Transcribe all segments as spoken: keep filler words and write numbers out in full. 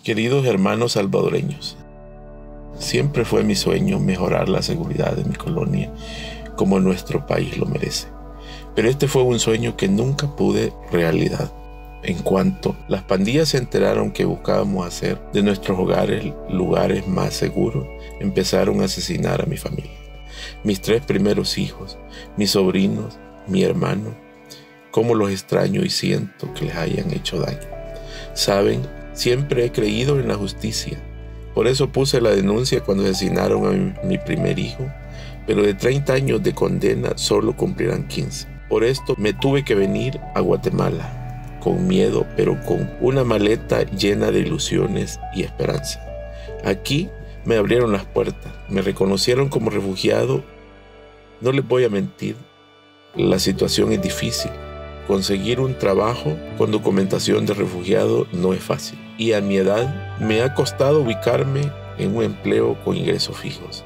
Queridos hermanos salvadoreños, siempre fue mi sueño mejorar la seguridad de mi colonia como nuestro país lo merece. Pero este fue un sueño que nunca pude realidad. En cuanto las pandillas se enteraron que buscábamos hacer de nuestros hogares lugares más seguros, empezaron a asesinar a mi familia, mis tres primeros hijos, mis sobrinos, mi hermano. Cómo los extraño y siento que les hayan hecho daño. Saben, siempre he creído en la justicia. Por eso puse la denuncia cuando asesinaron a mi, mi primer hijo, pero de treinta años de condena solo cumplirán quince. Por esto me tuve que venir a Guatemala, con miedo, pero con una maleta llena de ilusiones y esperanza. Aquí me abrieron las puertas, me reconocieron como refugiado. No les voy a mentir, la situación es difícil. Conseguir un trabajo con documentación de refugiado no es fácil. Y a mi edad me ha costado ubicarme en un empleo con ingresos fijos.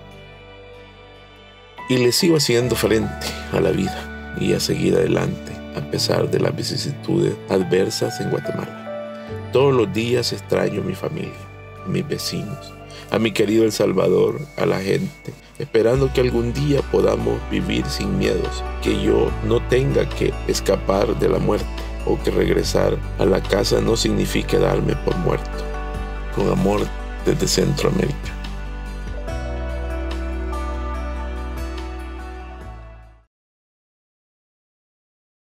Y le sigo haciendo frente a la vida y a seguir adelante a pesar de las vicisitudes adversas en Guatemala. Todos los días extraño a mi familia, a mis vecinos, a mi querido El Salvador, a la gente, esperando que algún día podamos vivir sin miedos, que yo no tenga que escapar de la muerte o que regresar a la casa no signifique darme por muerto. Con amor desde Centroamérica.